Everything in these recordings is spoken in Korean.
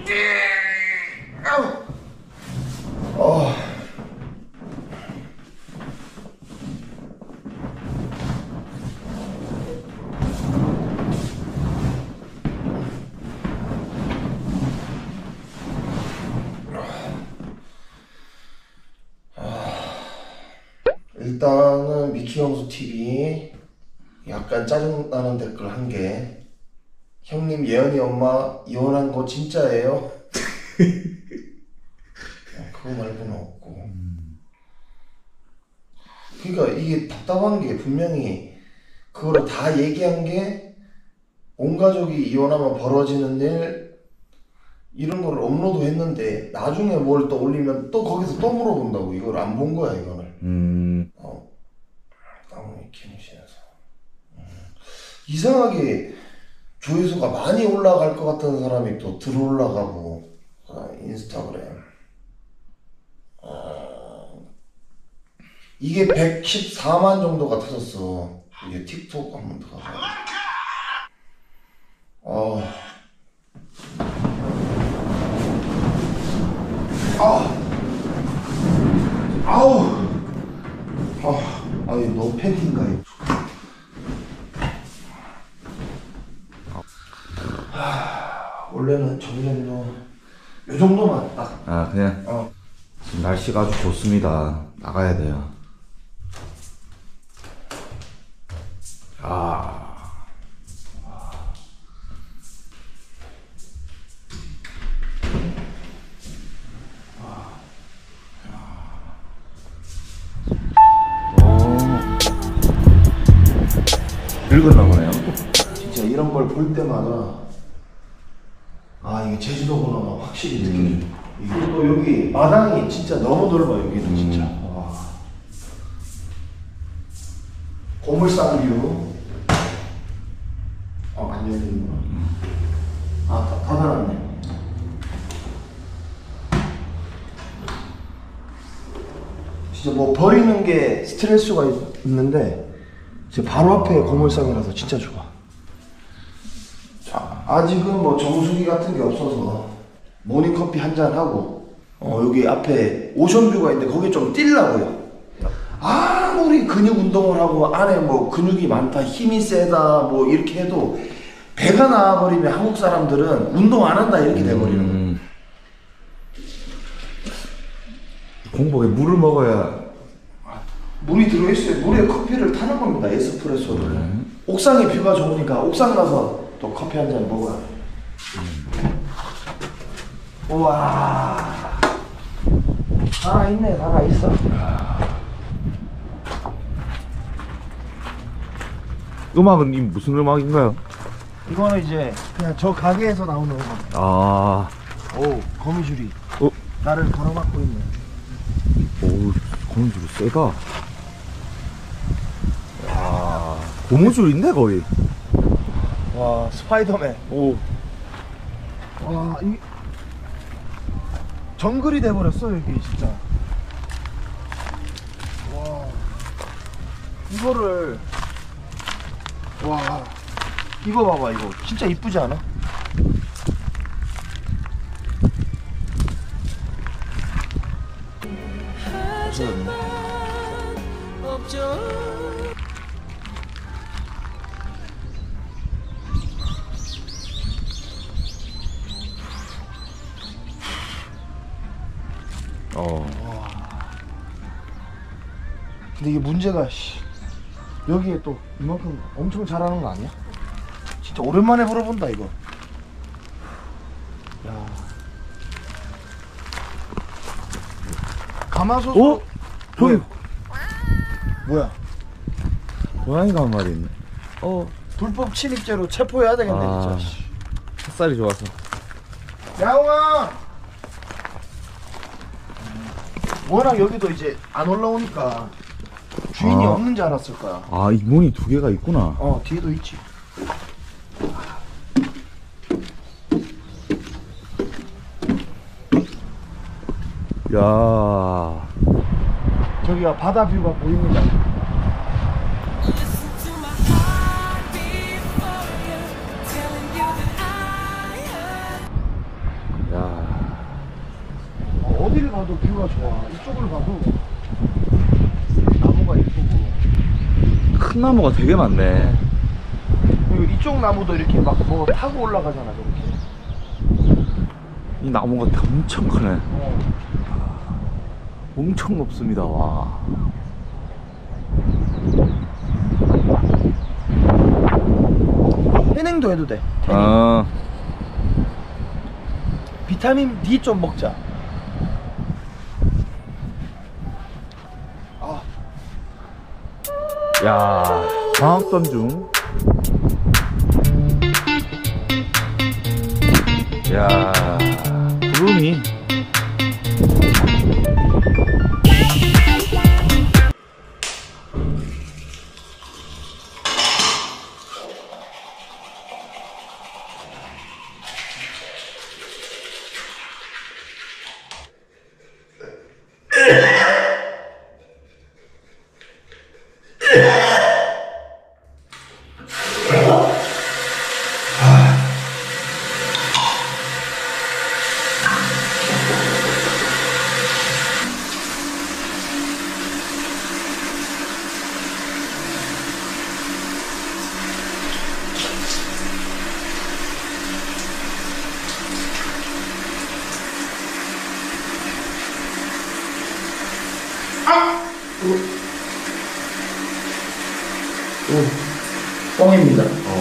일단은 미키영수TV 약간 짜증나는 댓글 1개. 형님 예언이 엄마 이혼한 거 진짜예요? 그거 말고는 없고. 그러니까 이게 답답한 게 분명히 그거를 다 얘기한 게 온 가족이 이혼하면 벌어지는 일 이런 거를 업로드 했는데 나중에 뭘 또 올리면 또 거기서 또 물어본다고. 이걸 안 본 거야 이거를. 땀이 김신에서 이상하게 조회수가 많이 올라갈 것 같은 사람이 또 들어올라가고. 인스타그램 이게 114만 정도가 터졌어. 이게 틱톡 한번 들어가서 아니 너 팬티인가 이거. 원래는 정전료 요 정도만 딱. 그냥. 지금 날씨가 아주 좋습니다. 나가야 돼요. 늙었나 보네요. 진짜 이런 걸 볼 때마다 이게 제주도구나 확실히 느껴져. 이게 또 여기 마당이 진짜 너무 넓어. 여기는 진짜. 고물상류. 안 열리는구나. 다 닫아놨네. 진짜 뭐 버리는 게 스트레스가 있는데 지금 바로 앞에 고물상이라서 진짜 좋아. 아직은 뭐 정수기 같은 게 없어서 모닝커피 한잔 하고 여기 앞에 오션뷰가 있는데 거기 좀 뛰려고요. 아무리 근육 운동을 하고 안에 뭐 근육이 많다, 힘이 세다 뭐 이렇게 해도 배가 나와버리면 한국 사람들은 운동 안 한다 이렇게 돼버리는 거예요. 공복에 물을 먹어야. 물이 들어있어요. 물에 커피를 타는 겁니다. 에스프레소를. 옥상에 뷰가 좋으니까 옥상 가서 또 커피 한 잔 먹어야 돼. 우와, 살아있네. 살아있어. 음악은 무슨 음악인가요? 이거는 이제 그냥 저 가게에서 나오는 음악. 오, 거미줄이 나를 가로막고 있네. 오, 거미줄이 세다. 고무줄인데 거의. 와, 스파이더맨. 오. 와, 이 정글이 돼버렸어 여기 진짜. 와, 이거를 이거 봐봐. 이거 진짜 이쁘지 않아? 근데 이게 문제가 여기에 또 이만큼 엄청 잘하는 거 아니야? 진짜 오랜만에 물어본다 이거. 야, 가마솥. 저기 뭐야? 고양이가 한 마리 있네. 불법 침입죄로 체포해야 되겠네 진짜. 햇살이 좋아서. 야옹아! 워낙 여기도 이제 안 올라오니까 주인이 없는 줄 알았을 거야. 이 문이 2개가 있구나. 뒤에도 있지. 야, 저기가 바다 뷰가 보입니다. 야, 어딜 가도 뷰가 좋아. 이쪽을 봐도 나무가 예쁘고. 큰 나무가 되게 많네. 그리고 이쪽 나무도 이렇게 막 뭐 타고 올라가잖아, 저렇게. 이 나무가 엄청 크네. 어. 엄청 높습니다. 와. 태닝도 해도 돼. 태닝. 아, 비타민 D 좀 먹자. 아, 야, 방학던 중. 야, 구름이. 뻥입니다.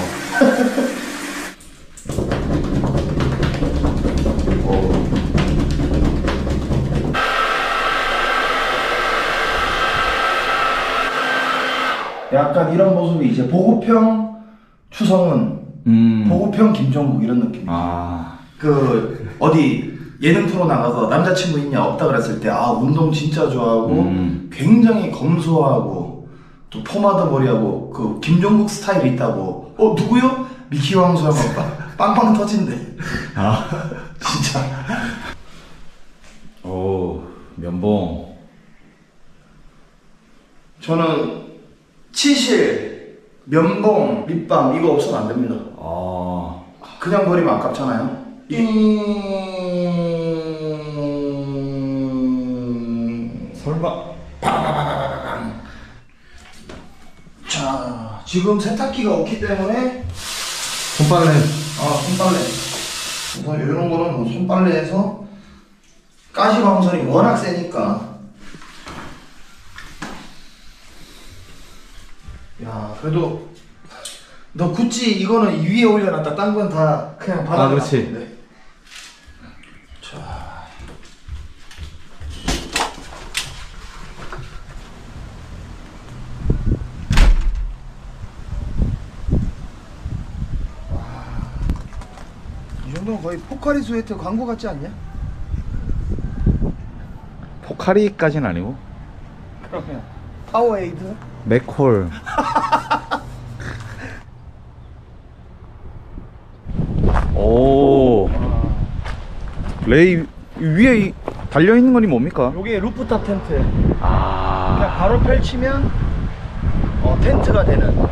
약간 이런 모습이 이제 보급형 추성은, 보급형 김종국 이런 느낌. 아, 그 어디 예능 프로 나가서 남자친구 있냐 없다 그랬을 때 아 운동 진짜 좋아하고 굉장히 검소하고 또 포마드 머리하고 그 김종국 스타일이 있다고. 누구요? 미키 왕수 하면 빵빵 터진대. 아, 진짜. 오, 면봉. 저는 치실, 면봉, 립밤 이거 없으면 안 됩니다. 아, 그냥 버리면 아깝잖아요. 설마. 자, 지금 세탁기가 없기 때문에 손빨래. 손빨래. 우선 이런 거는 뭐 손빨래해서 가시광선이 워낙 세니까. 야, 그래도 너 구찌 이거는 위에 올려놨다. 딴 건 다 그냥 바닥에 그렇지. 놨는데. 자, 이 정도면 거의 포카리 스웨트 광고 같지 않냐? 포카리까지는 아니고. 그러면 파워에이드? 맥콜. 오, 레이 위에 달려 있는 거니 뭡니까? 요게 루프탑 텐트. 그냥 아, 바로 펼치면 텐트가 되는.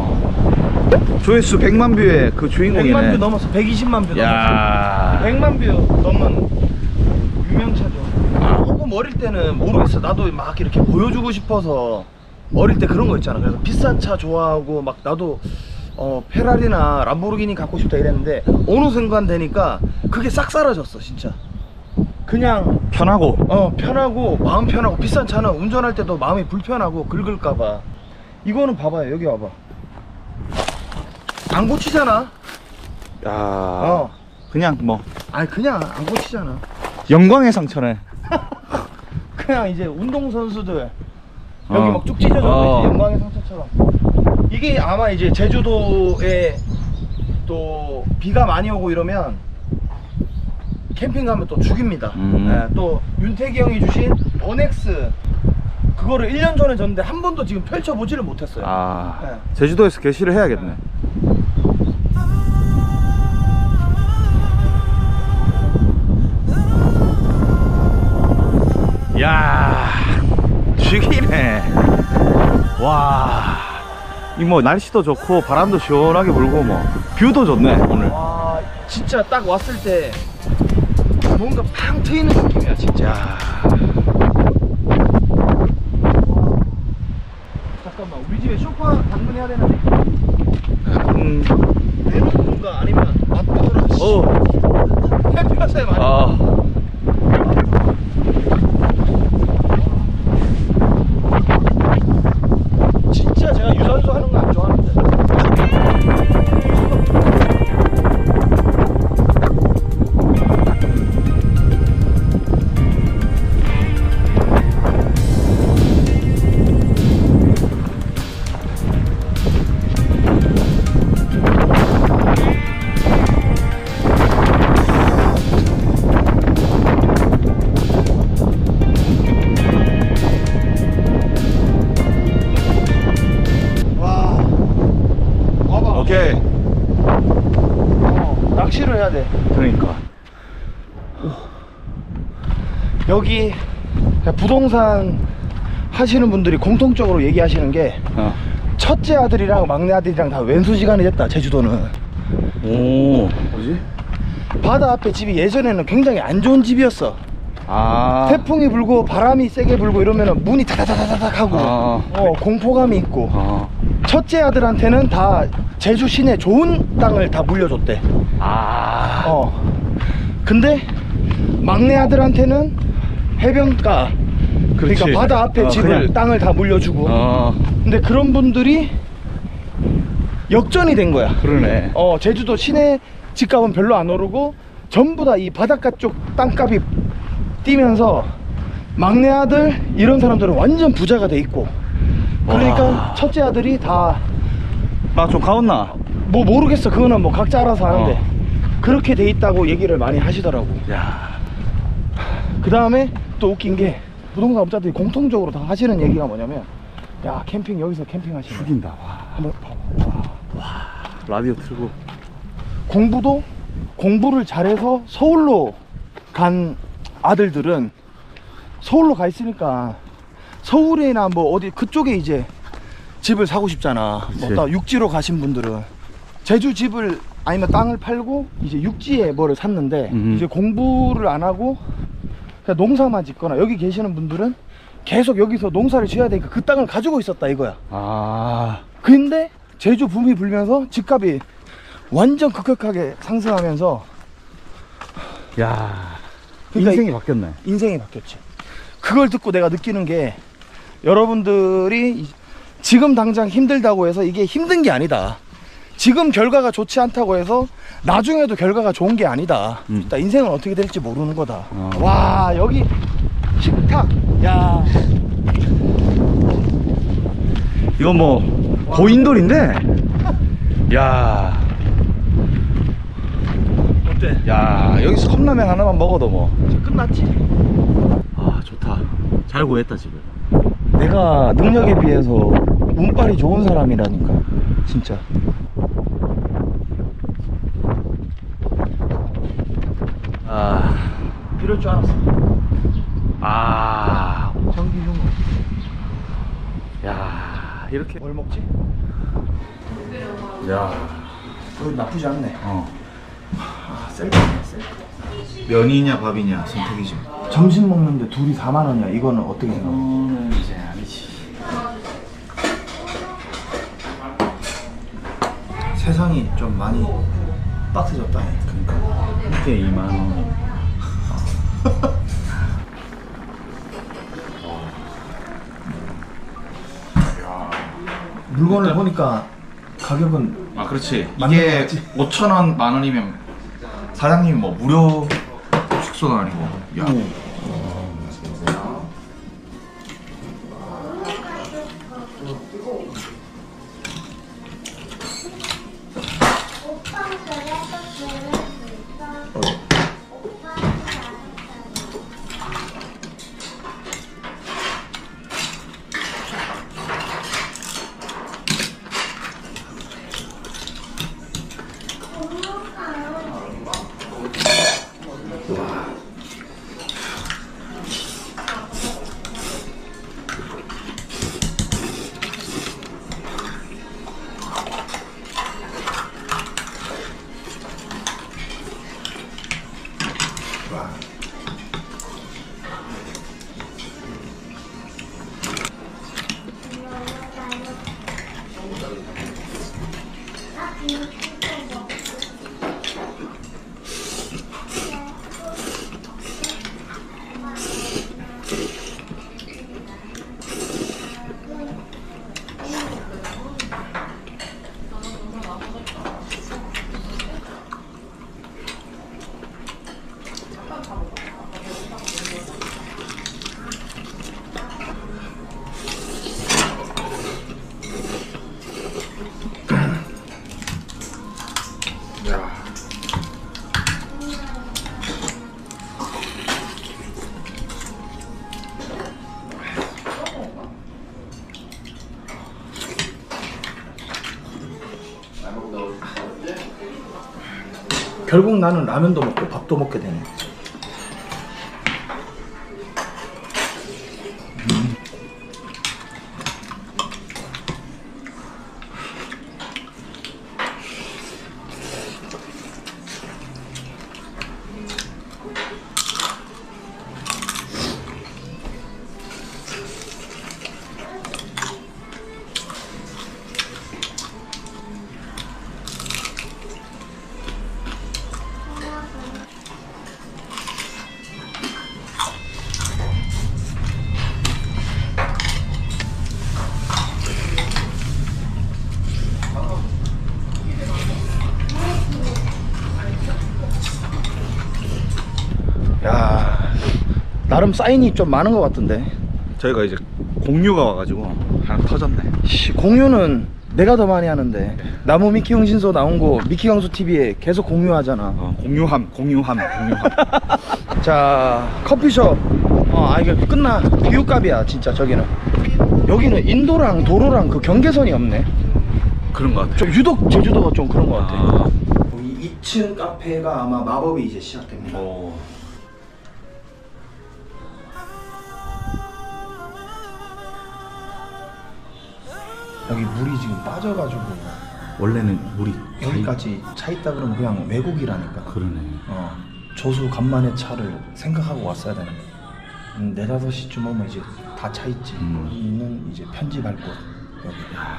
조회수 100만 뷰의 그 주인공이네. 100만 뷰 넘었어. 120만 뷰 넘었어. 야, 100만 뷰 넘은 유명차죠. 조금 어릴 때는 모르겠어. 나도 막 이렇게 보여주고 싶어서 어릴 때 그런 거 있잖아. 그래서 비싼 차 좋아하고 막 나도 페라리나 람보르기니 갖고 싶다 이랬는데 어느 순간 되니까 그게 싹 사라졌어. 진짜 그냥 편하고. 편하고 마음 편하고. 비싼 차는 운전할 때도 마음이 불편하고 긁을까봐. 이거는 봐봐요. 여기 와봐. 안 고치잖아. 야, 그냥 뭐 아니 그냥 안 고치잖아. 영광의 상처네. 그냥 이제 운동선수들 어. 여기 막 쭉 찢어져 어. 있지. 영광의 상처처럼. 이게 아마 이제 제주도에 또 비가 많이 오고 이러면 캠핑 가면 또 죽입니다. 또 윤태기 형이 주신 어넥스 그거를 1년 전에 줬는데 한 번도 지금 펼쳐보지를 못했어요. 제주도에서 게시를 해야겠네. 야, 죽이네. 와, 이 뭐 날씨도 좋고 바람도 시원하게 불고 뭐 뷰도 좋네 오늘. 와, 진짜 딱 왔을 때 뭔가 팡 트이는 느낌이야 진짜. 잠깐만, 우리 집에 소파 방문해야 되는데 내놓은 건가 아니면 맞보더라. 햇볕에 많이 진짜 제가 유산소 하는 거 안 좋아하는데. 오케이. 낚시를 해야 돼. 그러니까. 여기 부동산 하시는 분들이 공통적으로 얘기하시는 게 첫째 아들이랑 막내 아들이랑 다 왼수지간이 됐다. 제주도는. 오, 뭐지? 바다 앞에 집이 예전에는 굉장히 안 좋은 집이었어. 아. 태풍이 불고 바람이 세게 불고 이러면 문이 다다다다닥 하고 공포감이 있고. 첫째 아들한테는 다 제주 시내 좋은 땅을 다 물려줬대. 근데 막내 아들한테는 해변가, 그렇지. 그러니까 바다 앞에 집을 그냥. 땅을 다 물려주고. 근데 그런 분들이 역전이 된 거야. 그러네. 제주도 시내 집값은 별로 안 오르고 전부 다 이 바닷가 쪽 땅값이 뛰면서 막내 아들 이런 사람들은 완전 부자가 돼 있고. 그러니까 와. 첫째 아들이 다 나 좀 가온나? 뭐 모르겠어. 그거는 뭐 각자 알아서 하는데 그렇게 돼 있다고 얘기를 많이 하시더라고. 야. 그 다음에 또 웃긴 게 부동산 업자들이 공통적으로 다 하시는 얘기가 뭐냐면, 야 캠핑 여기서 캠핑하시네. 죽인다. 와. 한번 봐봐. 라디오 틀고. 공부를 잘해서 서울로 간 아들들은 서울로 가 있으니까 서울이나 뭐 어디 그쪽에 이제 집을 사고 싶잖아. 뭐 또 육지로 가신 분들은 제주 집을 아니면 땅을 팔고 이제 육지에 뭐를 샀는데 이제 공부를 안 하고 그냥 농사만 짓거나, 여기 계시는 분들은 계속 여기서 농사를 지어야 되니까 그 땅을 가지고 있었다 이거야. 근데 제주 붐이 불면서 집값이 완전 급격하게 상승하면서, 야. 그러니까 인생이 바뀌었네. 인생이 바뀌었지. 그걸 듣고 내가 느끼는 게, 여러분들이 지금 당장 힘들다고 해서 이게 힘든 게 아니다. 지금 결과가 좋지 않다고 해서 나중에도 결과가 좋은 게 아니다. 일단 인생은 어떻게 될지 모르는 거다. 와, 여기 식탁. 야, 이건 뭐 고인돌인데. 야. 어때? 야, 여기서 컵라면 하나만 먹어도 뭐. 끝났지? 아, 좋다. 잘 구했다 집을. 내가 능력에 비해서 운빨이 좋은 사람이라니까 진짜. 이럴 줄 알았어. 전기 흉내. 야, 이렇게. 뭘 먹지? 야. 나쁘지 않네. 셀프. 면이냐 밥이냐 선택이지. 점심 먹는데 둘이 4만 원이야. 이거는 어떻게 생각해? 이제 아니지. 세상이 좀 많이 빡세졌다. 그러니까 이게 2만 원. 물건을 보니까 가격은 그렇지. 맞는 거 이게 같지? 5,000원, 만 원이면 사장님이 뭐 무료 숙소도 아니고. 야. 와. 결국 나는 라면도 먹고 밥도 먹게 되네. 야, 나름 사인이 좀 많은 것 같은데. 저희가 이제 공유가 와가지고 하나 터졌네. 공유는 내가 더 많이 하는데. 나무 미키 흥신소 나온 거 미키 강수 TV에 계속 공유하잖아. 공유함. 자, 커피숍. 이게 끝나. 비유값이야 진짜. 저기는, 여기는 인도랑 도로랑 그 경계선이 없네. 그런 것 같아. 좀 유독 제주도가 좀 그런 것 같아. 이 2층 카페가 아마 마법이 이제 시작됩니다. 여기 물이 지금 빠져가지고 원래는 물이 여기까지 차 있다 그러면 그냥 외국이라니까. 그러네. 조수 간만에 차를 생각하고 왔어야 되는데 4, 5시쯤 오면 이제 다 차 있지. 여기는 이제 편집할 곳. 여기.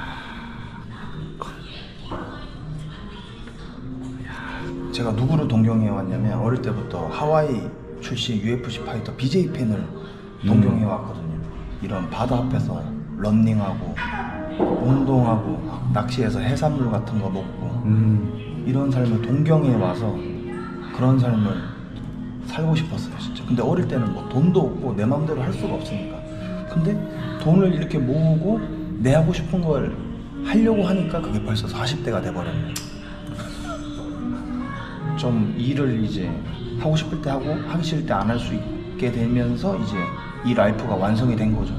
제가 누구를 동경해 왔냐면 어릴 때부터 하와이 출신 UFC 파이터 BJ 팬을 동경해 왔거든요. 이런 바다 앞에서 런닝하고 운동하고 낚시해서 해산물 같은 거 먹고 이런 삶을 동경해 와서 그런 삶을 살고 싶었어요 진짜. 근데 어릴 때는 뭐 돈도 없고 내 맘대로 할 수가 없으니까. 근데 돈을 이렇게 모으고 내 하고 싶은 걸 하려고 하니까 그게 벌써 40대가 돼버렸네. 좀 일을 이제 하고 싶을 때 하고 하기 싫을 때 안 할 수 있게 되면서 이제 이 라이프가 완성이 된 거죠.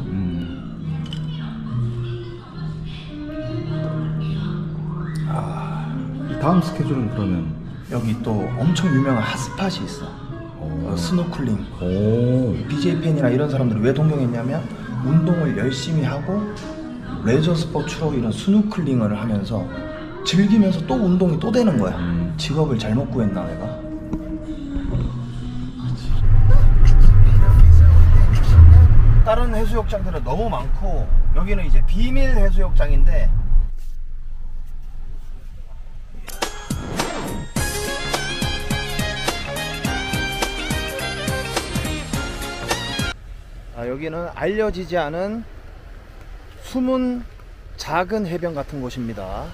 이 다음 스케줄은 그러면 여기 또 엄청 유명한 핫스팟이 있어. 스노클링. BJ 팬이나 이런 사람들이 왜 동경했냐면 운동을 열심히 하고 레저 스포츠로 이런 스노클링을 하면서 즐기면서 또 운동이 또 되는 거야. 직업을 잘못 구했나 내가? 다른 해수욕장들은 너무 많고 여기는 이제 비밀 해수욕장인데 여기는 알려지지 않은 숨은 작은 해변 같은 곳입니다.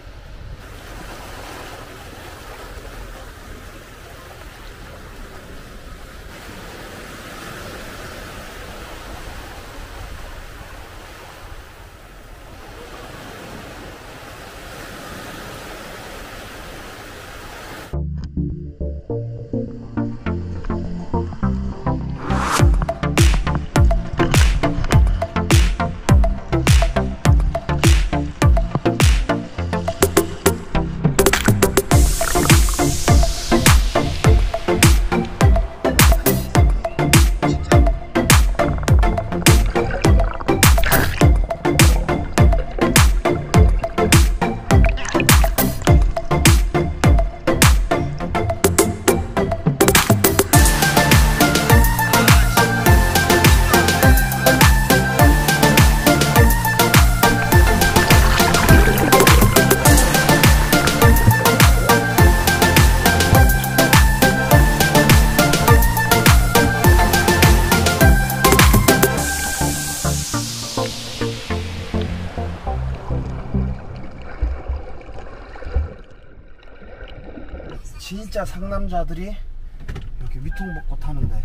진짜 상남자들이 이렇게 위통벗고 타는데,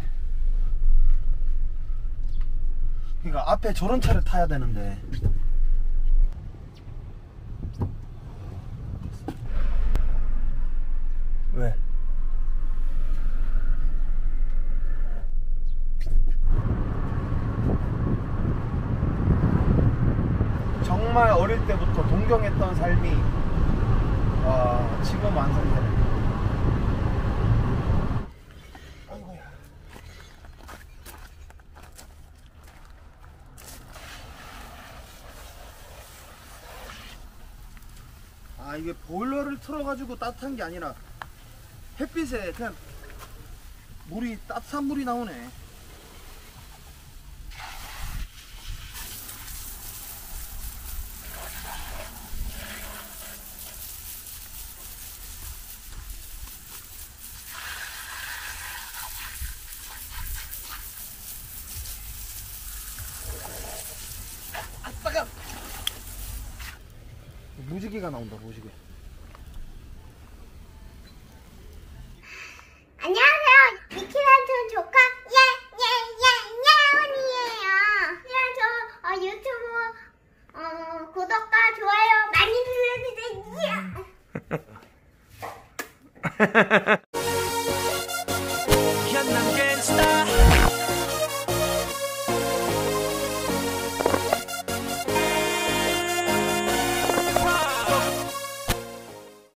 그러니까 앞에 저런 차를 타야 되는데. 왜? 정말 어릴 때부터 동경했던 삶이 지금 완성되네. 아이고야. 이게 보일러를 틀어가지고 따뜻한 게 아니라 햇빛에 그냥 물이, 따뜻한 물이 나오네. 아따가! 무지개가 나온다, 무지개. 안녕하세요. 미키란촌 조카 예예예예언니예요. 유튜브 구독과 좋아요 많이 눌러주세요.